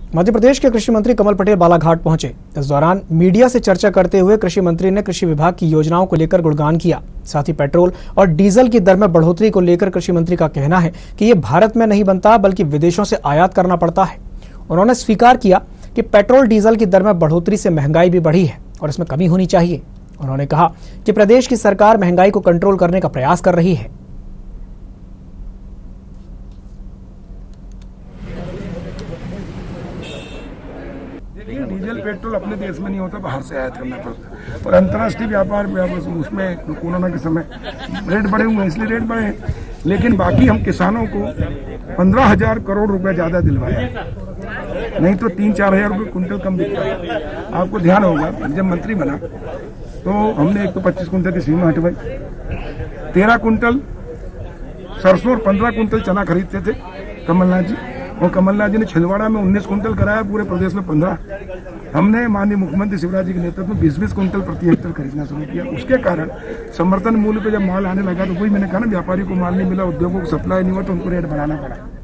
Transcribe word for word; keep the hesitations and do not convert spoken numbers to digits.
मध्य प्रदेश के कृषि मंत्री कमल पटेल बालाघाट पहुंचे। इस दौरान मीडिया से चर्चा करते हुए कृषि मंत्री ने कृषि विभाग की योजनाओं को लेकर गुणगान किया। साथ ही पेट्रोल और डीजल की दर में बढ़ोतरी को लेकर कृषि मंत्री का कहना है कि ये भारत में नहीं बनता बल्कि विदेशों से आयात करना पड़ता है। उन्होंने स्वीकार किया कि पेट्रोल डीजल की दर में बढ़ोतरी से महंगाई भी बढ़ी है और इसमें कमी होनी चाहिए। उन्होंने कहा कि प्रदेश की सरकार महंगाई को कंट्रोल करने का प्रयास कर रही है। डीजल पेट्रोल अपने देश में नहीं होता, बाहर से आयात करना पड़ता है। और अंतर्राष्ट्रीय व्यापार उसमें कोरोना के समय रेट बढ़े हुए हैं, इसलिए रेट बढ़े हैं। लेकिन बाकी हम किसानों को पंद्रह हजार करोड़ रुपए ज्यादा दिलवाए, नहीं तो तीन चार हजार रुपये कुंटल कम बिकता है। आपको ध्यान होगा जब मंत्री बना तो हमने एक तो पच्चीस कुंटल की सीमा हटवाई, तेरह कुंटल सरसों और पंद्रह कुंटल चना खरीदते थे कमलनाथ जी, और कमलनाथ जी ने छिंदवाड़ा में उन्नीस कुंटल कराया, पूरे प्रदेश में पंद्रह। हमने माननीय मुख्यमंत्री शिवराज जी के नेतृत्व में बीस बीस कुंटल प्रति हेक्टेयर खरीदना शुरू किया। उसके कारण समर्थन मूल्य पे जब माल आने लगा तो वही मैंने कहा ना, व्यापारी को माल नहीं मिला, उद्योगों को सप्लाई नहीं हुआ तो उनको रेट बढ़ाना पड़ा।